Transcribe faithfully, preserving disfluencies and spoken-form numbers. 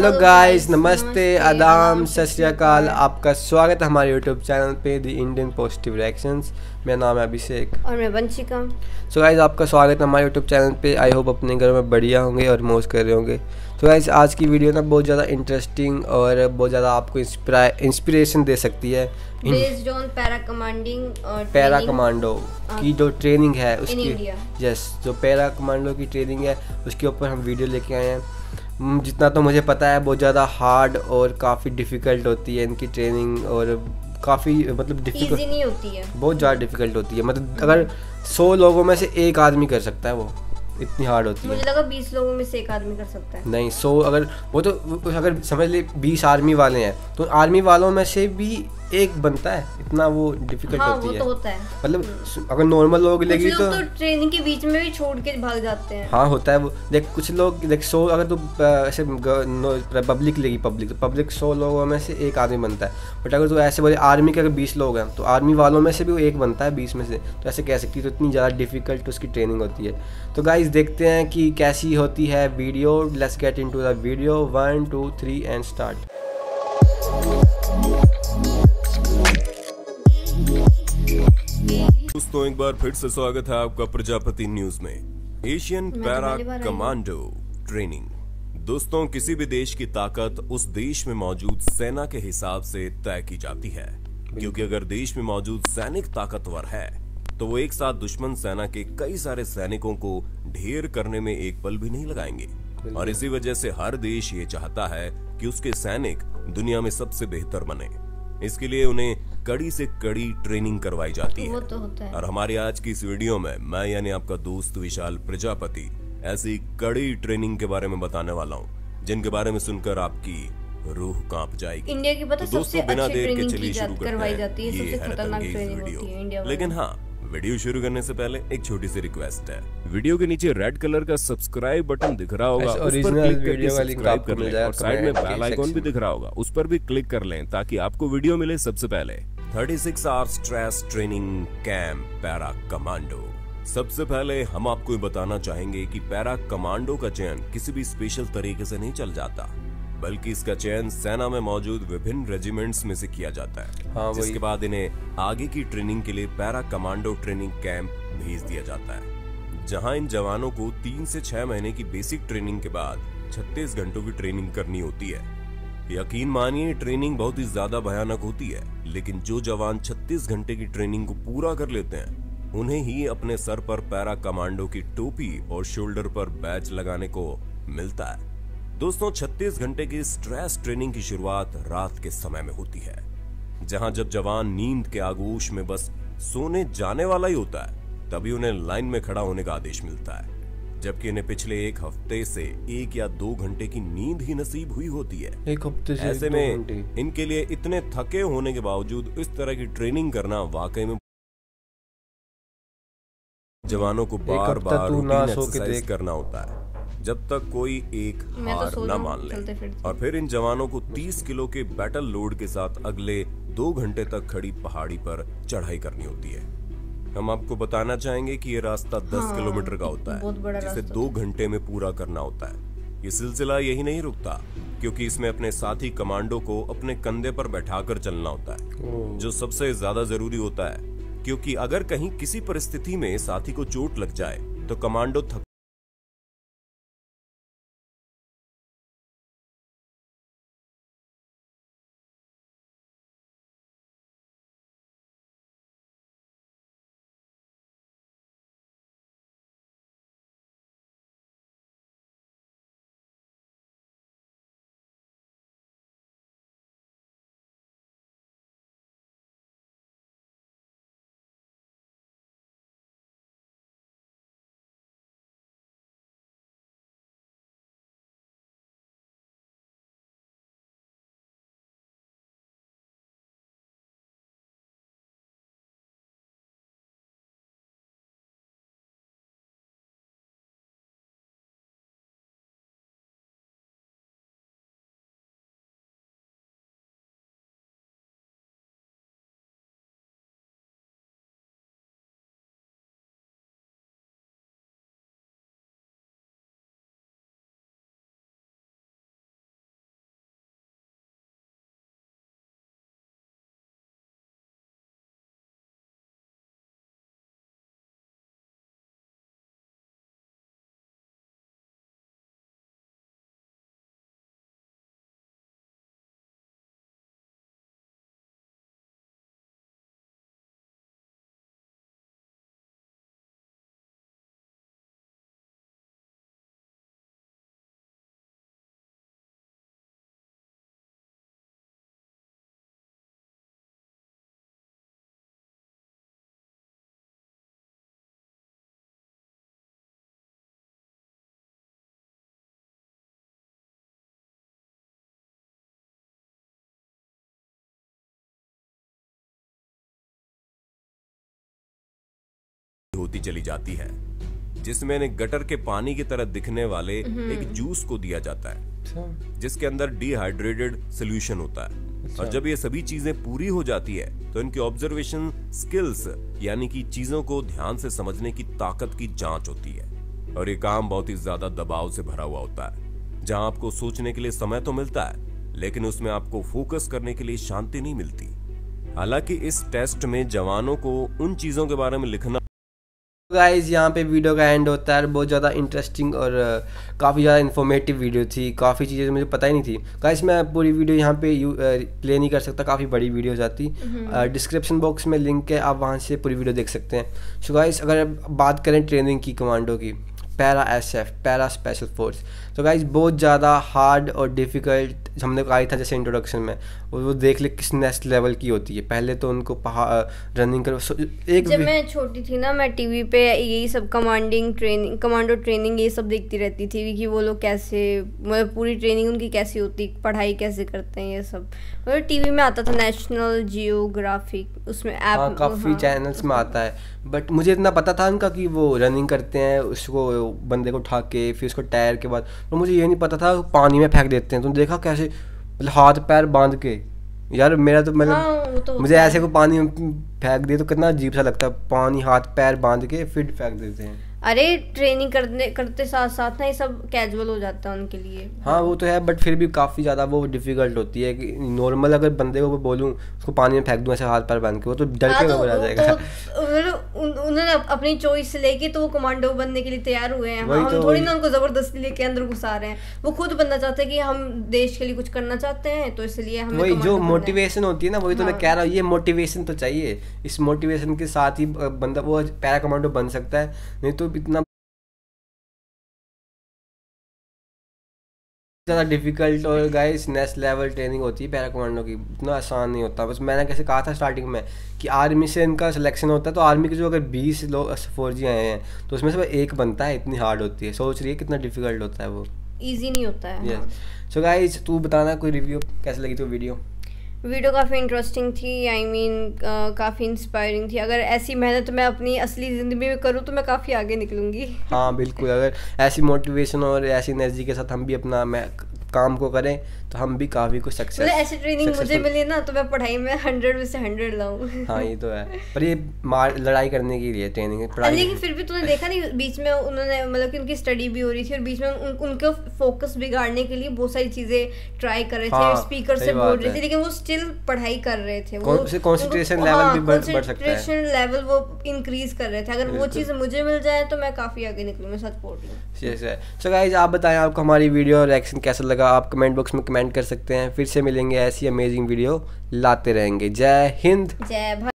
Hello guys, नमस्ते, आदाम, सत श्री अकाल। आपका स्वागत है हमारे यूट्यूब चैनल पे द इंडियन पॉजिटिव रिएक्शंस। मेरा नाम है अभिषेक और मैं वंशिका। सो गाइस, आपका स्वागत है हमारे यूट्यूब चैनल पे। आई होप अपने घर में बढ़िया होंगे और मौज कर रहे होंगे। तो गाइस, आज की वीडियो ना बहुत ज़्यादा इंटरेस्टिंग और बहुत ज़्यादा आपको इंस्पिरेशन दे सकती है। Based on para commanding para commando की जो ट्रेनिंग है उसकी, यस, जो पैरा कमांडो की ट्रेनिंग है उसके ऊपर हम वीडियो लेके आए हैं। जितना तो मुझे पता है बहुत ज़्यादा हार्ड और काफ़ी डिफ़िकल्ट होती है इनकी ट्रेनिंग, और काफ़ी मतलब डिफ़िकल्ट नहीं होती है, बहुत ज़्यादा डिफ़िकल्ट होती है। मतलब अगर सौ लोगों में से एक आदमी कर सकता है, वो इतनी हार्ड होती है। मुझे लगा बीस लोगों में से एक आदमी कर सकता है। नहीं, सौ अगर वो तो अगर समझ ले बीस आर्मी वाले हैं तो आर्मी वालों में से भी एक बनता है, इतना वो डिफिकल्ट हाँ, होती वो है। तो होता है। मतलब अगर नॉर्मल लोग लेगी तो, तो ट्रेनिंग के बीच में भी छोड़ के भाग जाते हैं। हाँ, होता है वो। देख कुछ लोग देख सौ अगर तो ऐसे पब्लिक लेगी पब्लिक तो पब्लिक सौ लोगों में से एक आदमी बनता है। बट अगर तो ऐसे बोले आर्मी के अगर बीस लोग हैं तो आर्मी वालों में से भी वो एक बनता है बीस में से, तो ऐसे कह सकती है। तो इतनी ज़्यादा डिफिकल्ट उसकी ट्रेनिंग होती है। तो गाइस, देखते हैं कि कैसी होती है video. Let's get into the video. One two three and start. दोस्तों, एक बार फिर से स्वागत है आपका प्रजापति न्यूज में। Asian para commando training. दोस्तों, किसी भी देश की ताकत उस देश में मौजूद सेना के हिसाब से तय की जाती है, क्योंकि अगर देश में मौजूद सैनिक ताकतवर है तो वो एक साथ दुश्मन सेना के कई सारे सैनिकों को ढेर करने में एक पल भी नहीं लगाएंगे। और इसी वजह से हर देश ये चाहता है कि उसके सैनिक दुनिया में सबसे बेहतर बने। इसके लिए उन्हें कड़ी से कड़ी ट्रेनिंग करवाई जाती है। वो तो होता है। और हमारी आज की इस वीडियो में मैं यानी आपका दोस्त विशाल प्रजापति ऐसी कड़ी ट्रेनिंग के बारे में बताने वाला हूँ जिनके बारे में सुनकर आपकी रूह कांप जाएगी। इंडिया की पता तो दोस्तों, बिना देर के चलिए शुरू करते हैं जाती है, ये हैरतअंगेज वीडियो। लेकिन हाँ, वीडियो शुरू करने से पहले एक छोटी सी रिक्वेस्ट है। वीडियो के नीचे रेड कलर का सब्सक्राइब बटन दिख रहा होगा, उस पर क्लिक करके सब्सक्राइब कर लें। और साइड में बेल आइकॉन भी दिख रहा होगा, उस पर भी क्लिक कर लें ताकि आपको वीडियो मिले सबसे पहले। छत्तीस hours stress training camp para commando. सबसे पहले हम आपको बताना चाहेंगे कि पैरा कमांडो का चयन किसी भी स्पेशल तरीके से नहीं चल जाता, बल्कि इसका चयन सेना में मौजूद विभिन्न रेजिमेंट्स में से किया जाता है। हाँ, जिसके बाद इन्हें आगे की ट्रेनिंग के लिए पैरा कमांडो ट्रेनिंग कैंप भेज दिया जाता है, जहां इन जवानों को तीन से छह महीने की बेसिक ट्रेनिंग के बाद छत्तीस घंटों की ट्रेनिंग करनी होती है। यकीन मानिए, ट्रेनिंग बहुत ही ज्यादा भयानक होती है, लेकिन जो जवान छत्तीस घंटे की ट्रेनिंग को पूरा कर लेते हैं उन्हें ही अपने सर पर पैरा कमांडो की टोपी और शोल्डर पर बैच लगाने को मिलता है। दोस्तों, छत्तीस घंटे की स्ट्रेस ट्रेनिंग की शुरुआत रात के समय में होती है, जहां जब जवान नींद के आगोश में बस सोने जाने वाला ही होता है तभी उन्हें लाइन में खड़ा होने का आदेश मिलता है, जबकि इन्हें पिछले एक हफ्ते से एक या दो घंटे की नींद ही नसीब हुई होती है। एक हफ्ते से ऐसे में इनके लिए इतने थके होने के बावजूद इस तरह की ट्रेनिंग करना वाकई में जवानों को बार बार रूटीन एक्सरसाइज करना होता है जब तक कोई एक हार न मान ले। और फिर इन जवानों को तीस किलो के बैटल लोड के साथ अगले दो घंटे तक खड़ी पहाड़ी पर चढ़ाई करनी होती है। हम आपको बताना चाहेंगे कि ये रास्ता दस हाँ, किलोमीटर का होता है, जिसे दो घंटे में पूरा करना होता है। ये सिलसिला यही नहीं रुकता, क्योंकि इसमें अपने साथी कमांडो को अपने कंधे पर बैठाकर चलना होता है, जो सबसे ज्यादा जरूरी होता है, क्योंकि अगर कहीं किसी परिस्थिति में साथी को चोट लग जाए तो कमांडो थक होती चली जाती है, जिसमें इन्हें गटर के पानी की तरह दिखने वाले एक जूस को दिया जाता है जिसके अंदर डिहाइड्रेटेड सोल्यूशन होता है। और जब ये सभी चीजें पूरी हो जाती है तो इनकी ऑब्जर्वेशन स्किल्स यानी कि चीजों को ध्यान से समझने की ताकत की जांच होती है। और ये काम बहुत ही ज्यादा दबाव से भरा हुआ होता है, जहां आपको सोचने के लिए समय तो मिलता है लेकिन उसमें आपको फोकस करने के लिए शांति नहीं मिलती। हालांकि इस टेस्ट में जवानों को उन चीजों के बारे में लिखना। गाइस यहाँ पे वीडियो का एंड होता है। बहुत ज़्यादा इंटरेस्टिंग और uh, काफ़ी ज़्यादा इन्फॉर्मेटिव वीडियो थी। काफ़ी चीज़ें मुझे पता ही नहीं थी। गाइस मैं पूरी वीडियो यहाँ पे यू प्ले नहीं कर सकता, काफ़ी बड़ी वीडियो जाती। डिस्क्रिप्शन बॉक्स में लिंक है, आप वहाँ से पूरी वीडियो देख सकते हैं। सो गाइस अगर बात करें ट्रेनिंग की कमांडो की, para S F para special force, तो गाइस बहुत ज़्यादा हार्ड और डिफ़िकल्ट हमने कहा था जैसे इंट्रोडक्शन में, और वो देख ले किस नेक्स्ट लेवल की होती है। पहले तो उनको पहाड़ रनिंग करो। एक जब मैं छोटी थी ना, मैं टीवी पे यही सब कमांडिंग ट्रेनिंग कमांडो ट्रेनिंग ये सब देखती रहती थी कि वो लोग कैसे, मतलब पूरी ट्रेनिंग उनकी कैसी होती, पढ़ाई कैसे करते हैं, ये सब मतलब टीवी में आता था। नेशनल जियोग्राफिक उसमें ऐप हाँ, काफ़ी चैनल्स में आता है। बट मुझे इतना पता था उनका कि वो रनिंग करते हैं, उसको बंदे को उठा के फिर उसको टायर के बाद, तो मुझे ये नहीं पता था पानी में फेंक देते हैं। तुम देखा कैसे, मतलब हाथ पैर बांध के, यार मेरा तो मतलब हाँ, तो मुझे ऐसे को पानी में फेंक दिए तो कितना अजीब सा लगता है। पानी हाथ पैर बांध के फिर फेंक देते हैं। अरे ट्रेनिंग करने करते साथ साथ ना ये सब कैजुअल हो जाता है उनके लिए। हाँ वो तो है, बट फिर भी काफ़ी ज़्यादा वो डिफिकल्ट होती है कि नॉर्मल अगर बंदे को बोलूँ उसको पानी में फेंक दूँ ऐसे हाथ पैर बांध के, वो तो डर के घबरा जाएगा। तो उन्होंने अपनी चॉइस लेके तो वो कमांडो बनने के लिए तैयार हुए हैं। हम तो थोड़ी ना उनको जबरदस्ती लेके अंदर घुसा रहे हैं। वो खुद बनना चाहते हैं कि हम देश के लिए कुछ करना चाहते हैं, तो इसलिए हम वही जो मोटिवेशन होती है ना, वही तो मैं कह रहा हूँ, ये मोटिवेशन तो चाहिए। इस मोटिवेशन के साथ ही बंदा वो पैरा कमांडो बन सकता है, नहीं तो इतना ज़्यादा डिफिकल्ट और गाइस नेक्स्ट लेवल ट्रेनिंग होती है पैरा कमांडो की। इतना आसान नहीं होता। बस मैंने कैसे कहा था स्टार्टिंग में कि आर्मी से इनका सिलेक्शन होता है, तो आर्मी के जो अगर बीस लोग फौजी आए हैं तो उसमें से एक बनता है। इतनी हार्ड होती है, सोच रही है कितना डिफिकल्ट होता है, वो इजी नहीं होता है। सो गाइस तू बताना कोई रिव्यू कैसे लगी तो वीडियो। वीडियो काफ़ी इंटरेस्टिंग थी, आई मीन काफ़ी इंस्पायरिंग थी। अगर ऐसी मेहनत मैं अपनी असली ज़िंदगी में करूँ तो मैं काफ़ी आगे निकलूँगी। हाँ बिल्कुल, अगर ऐसी मोटिवेशन और ऐसी एनर्जी के साथ हम भी अपना मैं काम को करें तो हम भी काफ़ी कुछ सक्सेस, मतलब ऐसी ट्रेनिंग मुझे मिली ना तो मैं पढ़ाई में हंड्रेड में से हंड्रेड लाऊं। हाँ ये तो है, पर ये मार लड़ाई करने के लिए ट्रेनिंग है। लेकिन फिर भी तूने देखा नहीं बीच में उन्होंने, मतलब कि उनकी स्टडी भी हो रही थी और बीच में उन, उनके फोकस बिगाड़ने के लिए बहुत सारी चीज़ें ट्राई कर रहे थे। हाँ, स्पीकर से बोल रहे थे लेकिन वो स्टिल पढ़ाई कर रहे थे। वो कंसंट्रेशन लेवल भी बढ़ सकता है, कंसंट्रेशन लेवल वो इंक्रीज कर रहे थे। अगर वो चीज़ मुझे मिल जाए तो मैं काफ़ी आगे निकलूँ, मैं सच बोल रही हूँ। सो गाइस आप बताएं आपको हमारी वीडियो रिएक्शन कैसा लगा, आप कमेंट बॉक्स में कमेंट कर सकते हैं। फिर से मिलेंगे ऐसी अमेजिंग वीडियो लाते रहेंगे। जय हिंद, जय भारत।